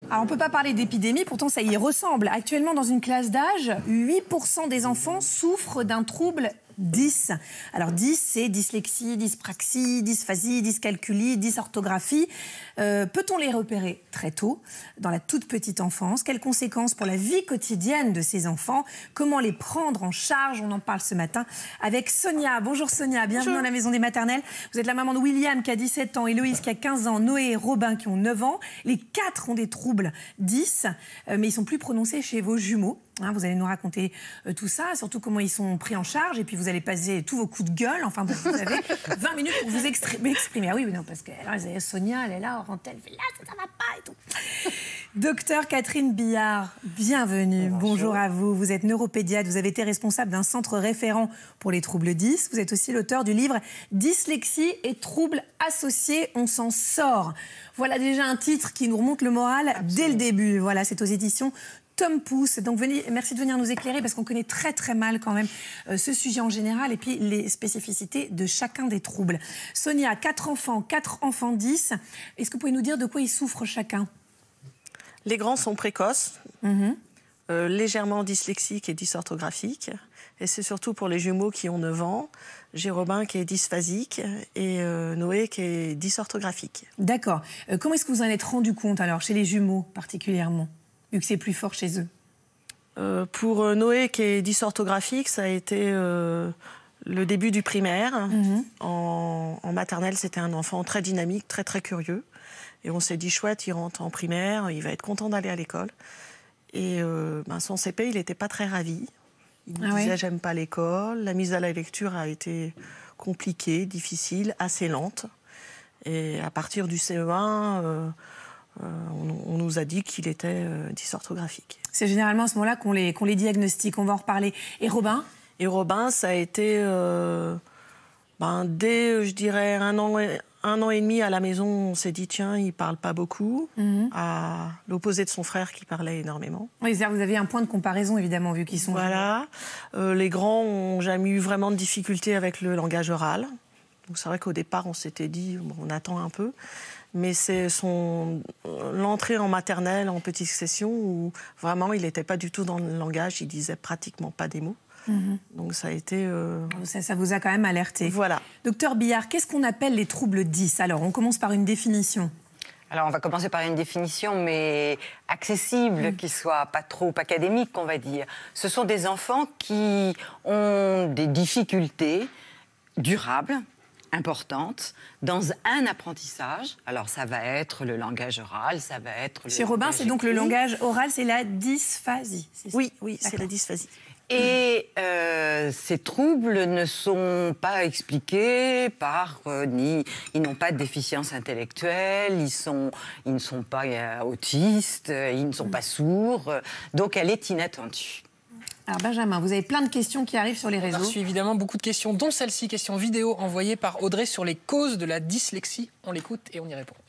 Alors, on ne peut pas parler d'épidémie, pourtant ça y ressemble. Actuellement, dans une classe d'âge, 8% des enfants souffrent d'un trouble 10. Alors 10, c'est dyslexie, dyspraxie, dysphasie, dyscalculie, dysorthographie. Peut-on les repérer très tôt, dans la toute petite enfance? Quelles conséquences pour la vie quotidienne de ces enfants? Comment les prendre en charge? On en parle ce matin avec Sonia. Bonjour Sonia, bienvenue dans la Maison des Maternelles. Vous êtes la maman de William qui a 17 ans, Héloïse qui a 15 ans, Noé et Robin qui ont 9 ans. Les 4 ont des troubles 10, mais ils sont plus prononcés chez vos jumeaux. Vous allez nous raconter tout ça, surtout comment ils sont pris en charge, et puis vous allez passer tous vos coups de gueule. Enfin, vous avez 20 minutes pour vous exprimer. Ah oui, non, parce que Sonia, elle est là, Orantelle, elle fait là, ça va pas et tout. Docteur Catherine Billard, bienvenue. Bonjour à vous. Vous êtes neuropédiatre, vous avez été responsable d'un centre référent pour les troubles 10. Vous êtes aussi l'auteur du livre Dyslexie et troubles associés, on s'en sort. Voilà déjà un titre qui nous remonte le moral dès le début. Voilà, c'est aux éditions Tom Pouce. Donc merci de venir nous éclairer parce qu'on connaît très très mal quand même ce sujet en général et puis les spécificités de chacun des troubles. Sonia, 4 enfants 10. Est-ce que vous pouvez nous dire de quoi ils souffrent chacun? Les grands sont précoces, légèrement dyslexiques et dysorthographiques. Et c'est surtout pour les jumeaux qui ont 9 ans. J'ai Robin qui est dysphasique et Noé qui est dysorthographique. D'accord. Comment est-ce que vous en êtes rendu compte alors, chez les jumeaux particulièrement, vu que c'est plus fort chez eux? Pour Noé qui est dysorthographique, ça a été le début du primaire. En maternelle, c'était un enfant très dynamique, très très curieux. Et on s'est dit, chouette, il rentre en primaire, il va être content d'aller à l'école. Et son CP, il n'était pas très ravi. Il me disait, j'aime pas l'école. La mise à la lecture a été compliquée, difficile, assez lente. Et à partir du CE1... on nous a dit qu'il était dysorthographique. C'est généralement à ce moment-là qu'on les diagnostique, on va en reparler. Et Robin? Et Robin, ça a été dès, je dirais, un an et demi à la maison, on s'est dit, tiens, il ne parle pas beaucoup, à l'opposé de son frère qui parlait énormément. Oui, c'est-à-dire vous avez un point de comparaison, évidemment, vu qu'ils sont... Voilà. Les grands n'ont jamais eu vraiment de difficultés avec le langage oral. Donc c'est vrai qu'au départ, on s'était dit, bon, on attend un peu. Mais c'est l'entrée en maternelle, en petite session, où vraiment il n'était pas du tout dans le langage, il disait pratiquement pas des mots. Donc ça a été... Ça vous a quand même alerté. Voilà. Docteur Billard, qu'est-ce qu'on appelle les troubles 10? Alors, on commence par une définition. Alors, on va commencer par une définition, mais accessible, qui soit pas trop académique, on va dire. Ce sont des enfants qui ont des difficultés durables, importante dans un apprentissage. Alors, ça va être le langage oral, ça va être... Chez Robin, c'est donc le langage oral, c'est la dysphasie. Oui, c'est la dysphasie. Et ces troubles ne sont pas expliqués par... ils n'ont pas de déficience intellectuelle, ils ne sont pas autistes, ils ne sont pas sourds. Donc, elle est inattendue. Alors Benjamin, vous avez plein de questions qui arrivent sur les réseaux. On a reçu évidemment beaucoup de questions, dont celle-ci, question vidéo envoyée par Audrey sur les causes de la dyslexie. On l'écoute et on y répond.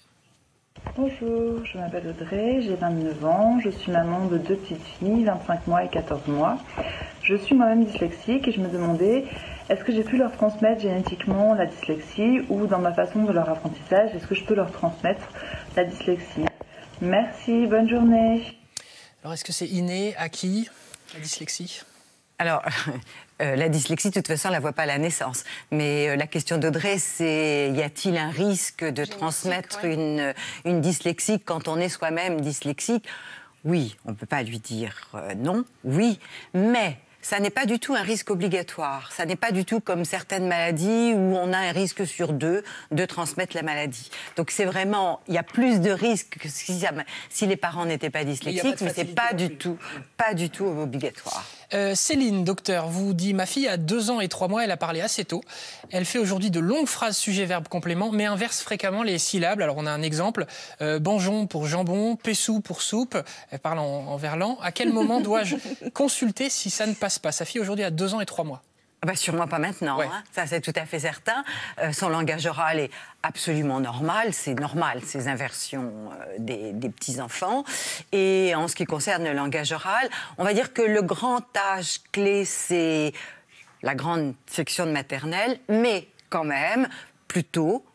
Bonjour, je m'appelle Audrey, j'ai 29 ans, je suis maman de 2 petites filles, 25 mois et 14 mois. Je suis moi-même dyslexique et je me demandais, est-ce que j'ai pu leur transmettre génétiquement la dyslexie ou dans ma façon de leur apprentissage, est-ce que je peux leur transmettre la dyslexie? Merci, bonne journée. Alors est-ce que c'est inné, acquis, la dyslexie? Alors, la dyslexie, de toute façon, on ne la voit pas à la naissance. Mais la question d'Audrey, c'est y a-t-il un risque de transmettre une dyslexie quand on est soi-même dyslexique? Oui, on ne peut pas lui dire non, oui, mais... ça n'est pas du tout un risque obligatoire. Ça n'est pas du tout comme certaines maladies où on a un risque sur 2 de transmettre la maladie. Donc c'est vraiment, il y a plus de risques que si les parents n'étaient pas dyslexiques, mais c'est pas du tout obligatoire. Céline, docteur, vous dit, ma fille a 2 ans et 3 mois, elle a parlé assez tôt. Elle fait aujourd'hui de longues phrases sujet-verbe-complément, mais inverse fréquemment les syllabes. Alors on a un exemple, banjon pour jambon, pessou pour soupe. Elle parle en verlan. À quel moment dois-je consulter si ça ne passe pas? Sa fille aujourd'hui a 2 ans et 3 mois. Sûrement pas maintenant, ouais. Ça c'est tout à fait certain. Son langage oral est absolument normal, c'est normal, ces inversions des petits-enfants. Et en ce qui concerne le langage oral, on va dire que le grand âge clé, c'est la grande section de maternelle, mais quand même, plutôt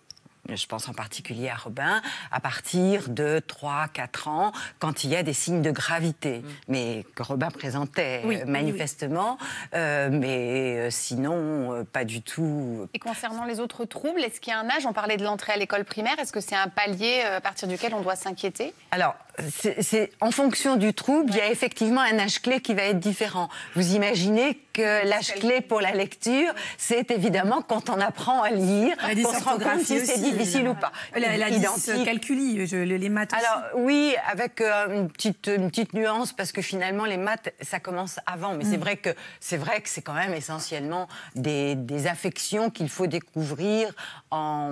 je pense en particulier à Robin, à partir de 3-4 ans, quand il y a des signes de gravité, mais que Robin présentait manifestement, mais sinon, pas du tout. Et concernant les autres troubles, est-ce qu'il y a un âge, on parlait de l'entrée à l'école primaire, est-ce que c'est un palier à partir duquel on doit s'inquiéter? Alors, c'est en fonction du trouble, il y a effectivement un âge clé qui va être différent. Vous imaginez que l'âge clé pour la lecture, c'est évidemment quand on apprend à lire, qu'on se rend compte si c'est difficile ou pas. La dyscalculie, les maths aussi. Alors oui, avec une petite nuance, parce que finalement les maths, ça commence avant. Mais c'est vrai que c'est quand même essentiellement des affections qu'il faut découvrir en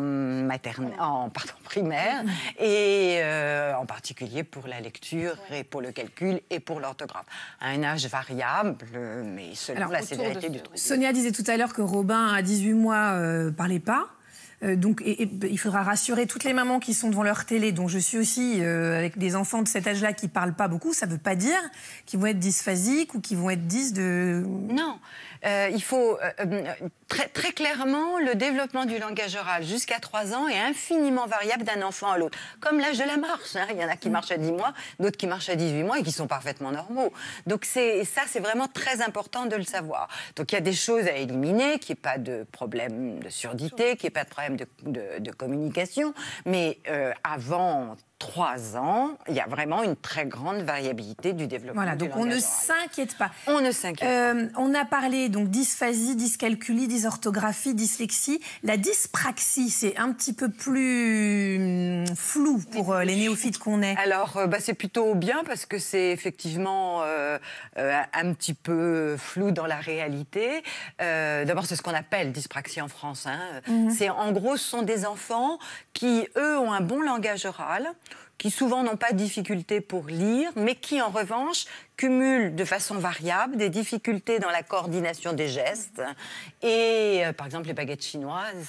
primaire, et en particulier pour la lecture et pour le calcul et pour l'orthographe. À un âge variable, mais selon la sévérité du trouble. Sonia disait tout à l'heure que Robin, à 18 mois, parlait pas. Donc, il faudra rassurer toutes les mamans qui sont devant leur télé, dont je suis aussi, avec des enfants de cet âge-là qui ne parlent pas beaucoup. Ça ne veut pas dire qu'ils vont être dysphasiques ou qu'ils vont être de... Non. Il faut très clairement, le développement du langage oral jusqu'à 3 ans est infiniment variable d'un enfant à l'autre. Comme l'âge de la marche. Hein. Il y en a qui marchent à 10 mois, d'autres qui marchent à 18 mois et qui sont parfaitement normaux. Donc c'est vraiment très important de le savoir. Donc il y a des choses à éliminer, qu'il n'y ait pas de problème de surdité, qu'il n'y ait pas de problème de communication. Mais avant 3 ans, il y a vraiment une très grande variabilité du développement du langage oral. Voilà, donc on ne s'inquiète pas. On ne s'inquiète pas. On a parlé donc dysphasie, dyscalculie, dysorthographie, dyslexie. La dyspraxie, c'est un petit peu plus flou pour les néophytes qu'on est. Alors, c'est plutôt bien parce que c'est effectivement un petit peu flou dans la réalité. D'abord, c'est ce qu'on appelle dyspraxie en France. Hein. C'est, en gros, ce sont des enfants qui, eux, ont un bon langage oral, qui souvent n'ont pas de difficultés pour lire, mais qui, en revanche, cumulent de façon variable des difficultés dans la coordination des gestes et, par exemple, les baguettes chinoises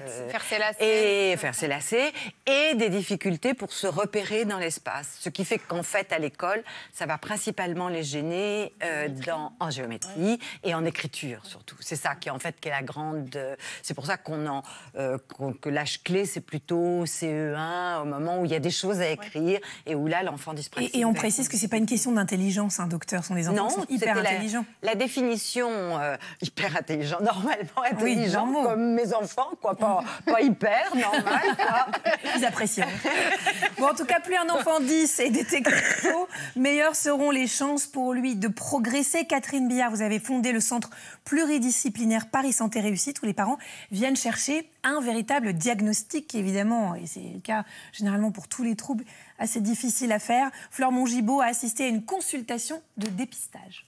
faire ses lacets et des difficultés pour se repérer dans l'espace. Ce qui fait qu'en fait, à l'école, ça va principalement les gêner en géométrie et en écriture, surtout. C'est ça qui, en fait, qui est la grande... c'est pour ça que l'âge clé, c'est plutôt CE1, au moment où il y a des choses à écrire et où là, l'enfant dyspraxique... Et on précise que c'est pas une question d'intelligence, hein, docteur, sont des enfants qui sont hyper intelligents. La définition hyper intelligent, normalement intelligent, comme mes enfants, quoi, pas hyper, normal, quoi. Ils apprécient. Bon, en tout cas, plus un enfant 10 est détecté tôt, meilleures seront les chances pour lui de progresser. Catherine Billard, vous avez fondé le centre pluridisciplinaire Paris Santé Réussite, où les parents viennent chercher un véritable diagnostic, évidemment, et c'est le cas généralement pour tous les troubles, assez difficile à faire. Fleur Mongibaud a assisté à une consultation de dépistage.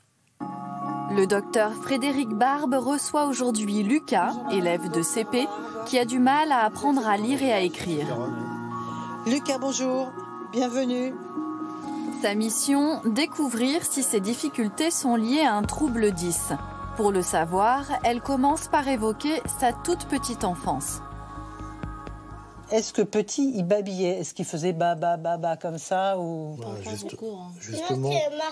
Le docteur Frédéric Barbe reçoit aujourd'hui Lucas, élève de CP, qui a du mal à apprendre à lire et à écrire. Lucas, bonjour, bienvenue. Sa mission, découvrir si ses difficultés sont liées à un trouble 10. Pour le savoir, elle commence par évoquer sa toute petite enfance. Est-ce que petit, il babillait? Est-ce qu'il faisait ba comme ça ou... Justement,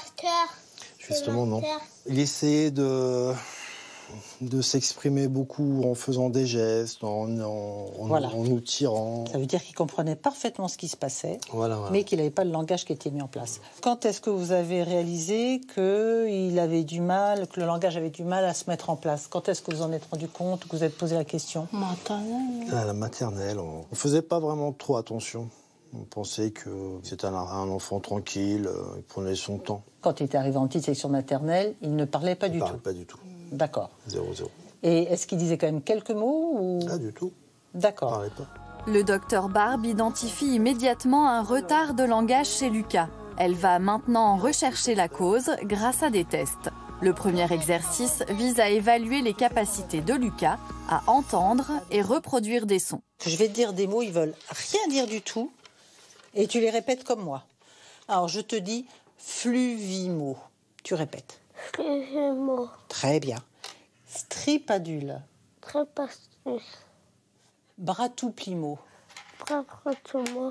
non. Il essayait de s'exprimer beaucoup en faisant des gestes, en nous tirant. Ça veut dire qu'il comprenait parfaitement ce qui se passait, mais qu'il n'avait pas le langage qui était mis en place. Quand est-ce que vous avez réalisé qu'il avait du mal, que le langage avait du mal à se mettre en place? Quand est-ce que vous en êtes rendu compte, que vous vous êtes posé la question? À la maternelle, on ne faisait pas vraiment trop attention. On pensait que c'était un enfant tranquille, il prenait son temps. Quand il était arrivé en petite section maternelle, il ne parlait pas du tout? Pas du tout. D'accord. 0-0. Et est-ce qu'il disait quand même quelques mots ou... Pas du tout. D'accord. Il parlait pas. Le docteur Barbe identifie immédiatement un retard de langage chez Lucas. Elle va maintenant rechercher la cause grâce à des tests. Le premier exercice vise à évaluer les capacités de Lucas à entendre et reproduire des sons. Je vais te dire des mots, ils veulent rien dire du tout, et tu les répètes comme moi. Alors je te dis fluvimo. Tu répètes. Fluvimo. Très bien. Stripadule. Tripastus. Bratouplimo. Bratouplimo.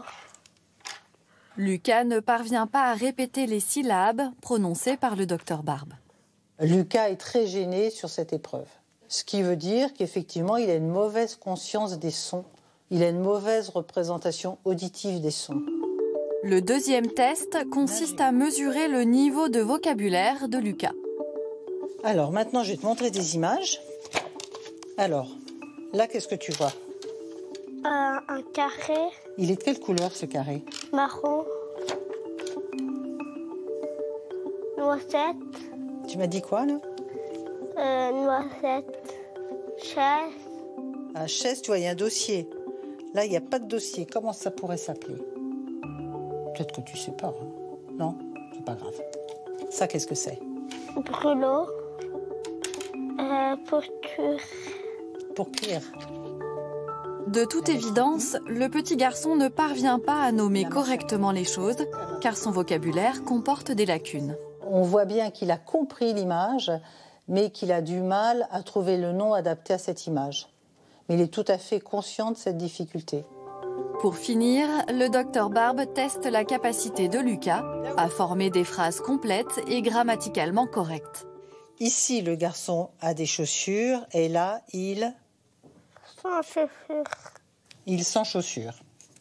Lucas ne parvient pas à répéter les syllabes prononcées par le docteur Barbe. Lucas est très gêné sur cette épreuve. Ce qui veut dire qu'effectivement, il a une mauvaise conscience des sons Il a une mauvaise représentation auditive des sons. Le deuxième test consiste à mesurer le niveau de vocabulaire de Lucas. Alors maintenant, je vais te montrer des images. Alors, là, qu'est-ce que tu vois? Un carré. Il est de quelle couleur, ce carré? Marron. Noisette. Tu m'as dit quoi, là? Noisette. Chaise. À chaise, tu vois, il y a un dossier. Là, il n'y a pas de dossier. Comment ça pourrait s'appeler? Peut-être que tu sais pas. Hein. Non, c'est pas grave. Ça, qu'est-ce que c'est? Brûlot. Pour cuire. Pour cuire. De toute évidence, le petit garçon ne parvient pas à nommer correctement les choses, car son vocabulaire comporte des lacunes. On voit bien qu'il a compris l'image, mais qu'il a du mal à trouver le nom adapté à cette image. Mais il est tout à fait conscient de cette difficulté. Pour finir, le docteur Barbe teste la capacité de Lucas à former des phrases complètes et grammaticalement correctes. Ici, le garçon a des chaussures, et là, il... Sans chaussures. Il sans chaussures.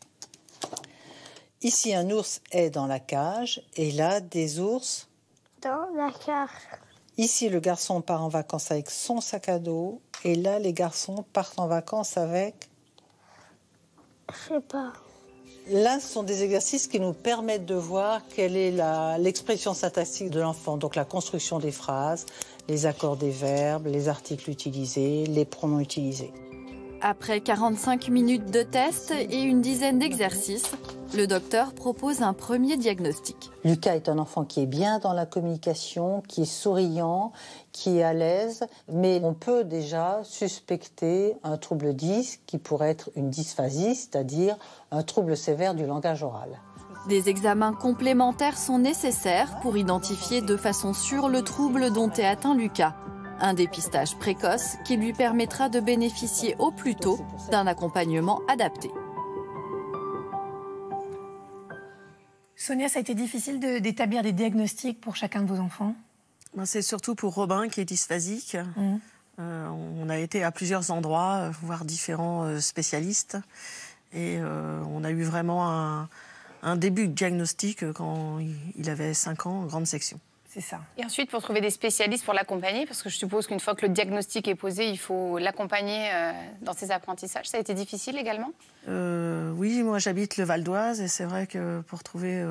Ici, un ours est dans la cage, et là, des ours... Dans la cage. Ici, le garçon part en vacances avec son sac à dos, et là, les garçons partent en vacances avec... Je sais pas. Là, ce sont des exercices qui nous permettent de voir quelle est l'expression syntaxique de l'enfant. Donc la construction des phrases, les accords des verbes, les articles utilisés, les pronoms utilisés. Après 45 minutes de test et une dizaine d'exercices, le docteur propose un premier diagnostic. Lucas est un enfant qui est bien dans la communication, qui est souriant, qui est à l'aise, mais on peut déjà suspecter un trouble 10 qui pourrait être une dysphasie, c'est-à-dire un trouble sévère du langage oral. Des examens complémentaires sont nécessaires pour identifier de façon sûre le trouble dont est atteint Lucas. Un dépistage précoce qui lui permettra de bénéficier au plus tôt d'un accompagnement adapté. Sonia, ça a été difficile d'établir des diagnostics pour chacun de vos enfants? C'est surtout pour Robin qui est dysphasique. On a été à plusieurs endroits, voir différents spécialistes. Et on a eu vraiment un début de diagnostic quand il avait 5 ans en grande section. C'est ça. Et ensuite, pour trouver des spécialistes pour l'accompagner, parce que je suppose qu'une fois que le diagnostic est posé, il faut l'accompagner dans ses apprentissages. Ça a été difficile également? Oui, moi j'habite le Val d'Oise et c'est vrai que pour trouver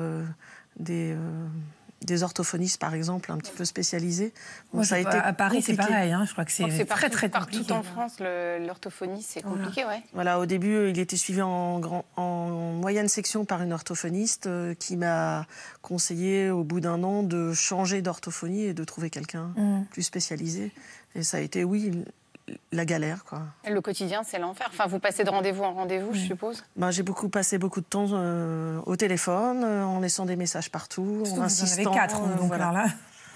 des orthophonistes, par exemple, un petit peu spécialisés. Moi, ça a été à Paris, c'est pareil. Hein, je crois que c'est très, très compliqué. Partout en France, l'orthophonie, c'est compliqué, ouais. Voilà, au début, il était suivi en moyenne section par une orthophoniste qui m'a conseillé, au bout d'1 an, de changer d'orthophonie et de trouver quelqu'un plus spécialisé. Et ça a été, oui, la galère, quoi. Le quotidien, c'est l'enfer. Enfin, vous passez de rendez-vous en rendez-vous, je suppose. J'ai passé beaucoup de temps au téléphone, en laissant des messages partout, en insistant. Vous en avez 4, donc voilà. Alors là,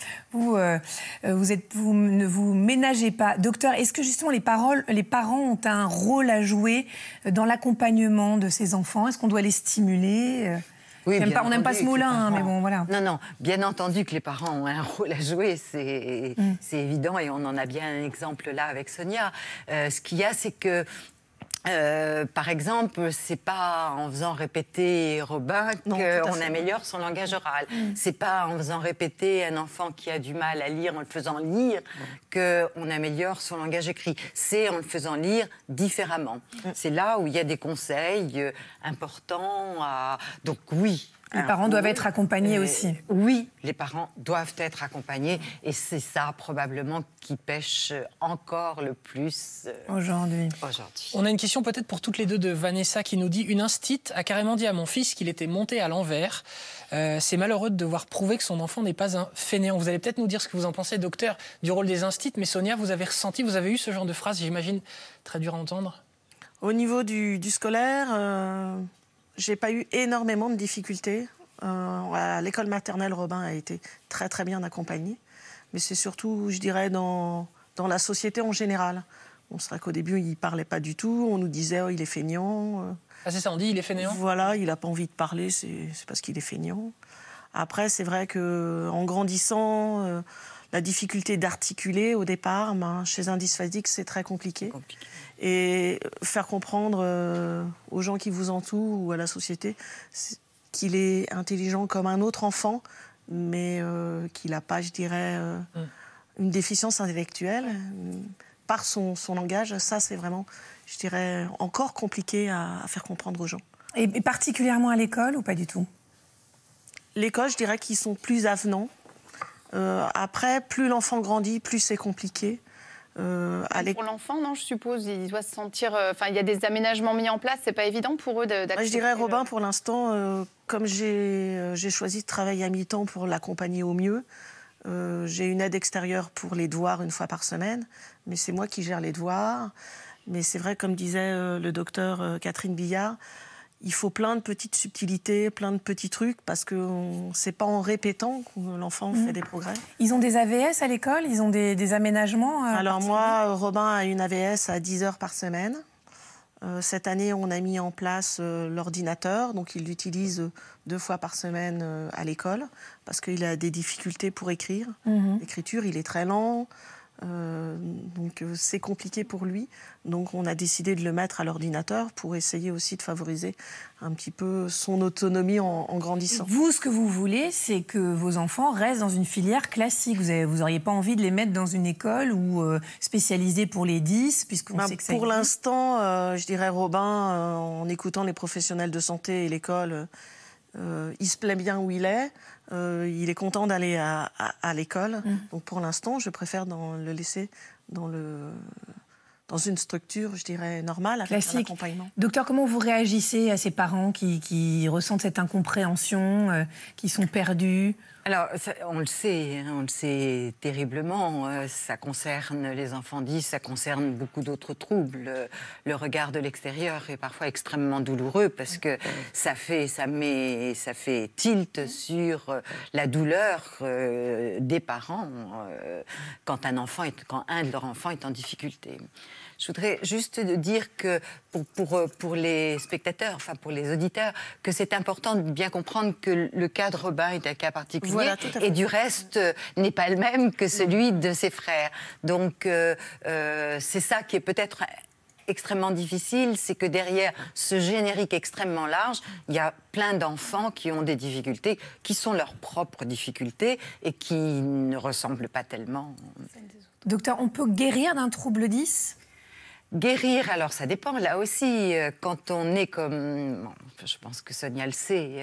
vous ne vous ménagez pas. Docteur, est-ce que justement les parents ont un rôle à jouer dans l'accompagnement de ces enfants? Est-ce qu'on doit les stimuler? Oui, on n'aime pas ce mot-là, hein, mais bon, voilà. Non, bien entendu que les parents ont un rôle à jouer, c'est évident, et on en a bien un exemple là avec Sonia. Ce qu'il y a, c'est que par exemple, c'est pas en faisant répéter Robin qu'on améliore son langage oral. C'est pas en faisant répéter un enfant qui a du mal à lire, en le faisant lire, qu'on améliore son langage écrit. C'est en le faisant lire différemment. C'est là où il y a des conseils importants. Donc oui. Les parents doivent être accompagnés aussi. Oui, les parents doivent être accompagnés, et c'est ça probablement qui pêche encore le plus aujourd'hui. On a une question peut-être pour toutes les deux de Vanessa qui nous dit: une instite a carrément dit à mon fils qu'il était monté à l'envers. C'est malheureux de devoir prouver que son enfant n'est pas un fainéant. Vous allez peut-être nous dire ce que vous en pensez, docteur, du rôle des instits, mais Sonia, vous avez eu ce genre de phrase, j'imagine, très dur à entendre? Au niveau du scolaire, j'ai pas eu énormément de difficultés. À l'école maternelle, Robin a été très très bien accompagné. Mais c'est surtout, je dirais, dans la société en général. C'est vrai qu'au début, il ne parlait pas du tout. On nous disait il est feignant. Ah, c'est ça, on dit il est feignant? Voilà, il n'a pas envie de parler, c'est parce qu'il est feignant. Après, c'est vrai qu'en grandissant, la difficulté d'articuler au départ, chez un dysphasique, c'est très compliqué. Et faire comprendre aux gens qui vous entourent ou à la société qu'il est intelligent comme un autre enfant, mais qu'il n'a pas, je dirais, une déficience intellectuelle par son langage. Ça, c'est vraiment, je dirais, encore compliqué à faire comprendre aux gens. Et particulièrement à l'école ou pas du tout? L'école, je dirais qu'ils sont plus avenants. Après, plus l'enfant grandit, plus c'est compliqué. Pour l'enfant, non, je suppose, il doit se sentir... il y a des aménagements mis en place, c'est pas évident pour eux d'accepter... Je dirais, Robin, pour l'instant, comme j'ai choisi de travailler à mi-temps pour l'accompagner au mieux, j'ai une aide extérieure pour les devoirs une fois par semaine, mais c'est moi qui gère les devoirs. Mais c'est vrai, comme disait le docteur Catherine Billard, il faut plein de petites subtilités, plein de petits trucs, parce que c'est pas en répétant que l'enfant fait des progrès. Ils ont des AVS à l'école? Ils ont des aménagements? Alors moi, Robin a une AVS à 10 heures par semaine. Cette année, on a mis en place l'ordinateur, donc il l'utilise 2 fois par semaine à l'école, parce qu'il a des difficultés pour écrire. L'écriture, il est très lent. Donc c'est compliqué pour lui. Donc on a décidé de le mettre à l'ordinateur pour essayer aussi de favoriser un petit peu son autonomie en grandissant. Vous, ce que vous voulez, c'est que vos enfants restent dans une filière classique. Vous n'auriez pas envie de les mettre dans une école ou spécialisée pour les 10, puisqu'on sait que ça pour existe. l'instant, je dirais, Robin, en écoutant les professionnels de santé et l'école, il se plaît bien où il est. Il est content d'aller à l'école. Donc pour l'instant, je préfère le laisser dans une structure, je dirais, normale, avec un accompagnement. Docteur, comment vous réagissez à ces parents qui ressentent cette incompréhension, qui sont perdus? Alors, on le sait terriblement. Ça concerne les enfants 10, ça concerne beaucoup d'autres troubles. Le regard de l'extérieur est parfois extrêmement douloureux parce que ça fait tilt sur la douleur des parents quand un de leurs enfants est en difficulté. Je voudrais juste dire que pour les spectateurs, pour les auditeurs, que c'est important de bien comprendre que le cas de Robin est un cas particulier. Voilà, tout à fait. Et du reste n'est pas le même que celui de ses frères. Donc c'est ça qui est peut-être extrêmement difficile, c'est que derrière ce générique extrêmement large, il y a plein d'enfants qui ont des difficultés, qui sont leurs propres difficultés et qui ne ressemblent pas tellement. Docteur, on peut guérir d'un trouble 10 ? Guérir, alors ça dépend. Là aussi, quand on est comme... Bon, je pense que Sonia le sait,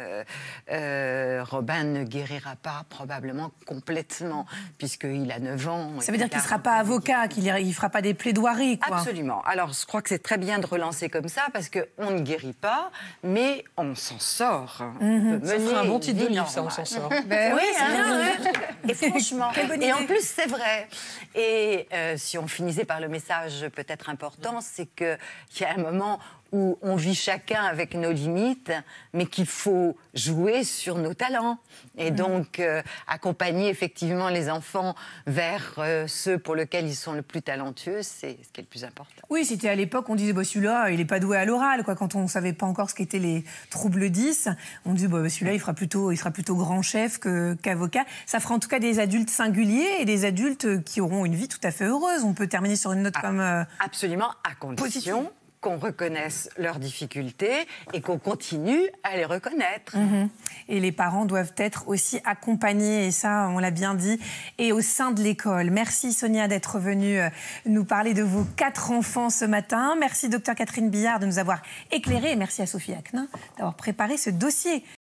Robin ne guérira pas probablement complètement, puisqu'il a 9 ans. Ça veut dire qu'il ne sera pas avocat, qu'il ne fera pas des plaidoiries, quoi. Absolument. Alors, je crois que c'est très bien de relancer comme ça, parce qu'on ne guérit pas, mais on s'en sort. On peut ça ferait un bon titre de livre, ça, on s'en sort. Ben oui, c'est bien. Et franchement, et en plus, c'est vrai. Et si on finissait par le message peut-être important, c'est qu'il y a un moment où on vit chacun avec nos limites, mais qu'il faut jouer sur nos talents. Et donc, accompagner effectivement les enfants vers ceux pour lesquels ils sont le plus talentueux, c'est ce qui est le plus important. Oui, c'était à l'époque, on disait, celui-là, il n'est pas doué à l'oral, quoi. Quand on ne savait pas encore ce qu'étaient les troubles 10, on disait, celui-là, il sera plutôt grand chef qu'avocat. Ça fera en tout cas des adultes singuliers et des adultes qui auront une vie tout à fait heureuse. On peut terminer sur une note comme... Absolument, à condition qu'on reconnaisse leurs difficultés et qu'on continue à les reconnaître. Et les parents doivent être aussi accompagnés, et ça, on l'a bien dit, et au sein de l'école. Merci Sonia d'être venue nous parler de vos 4 enfants ce matin. Merci docteur Catherine Billard de nous avoir éclairés. Et merci à Sophie Acquenin d'avoir préparé ce dossier.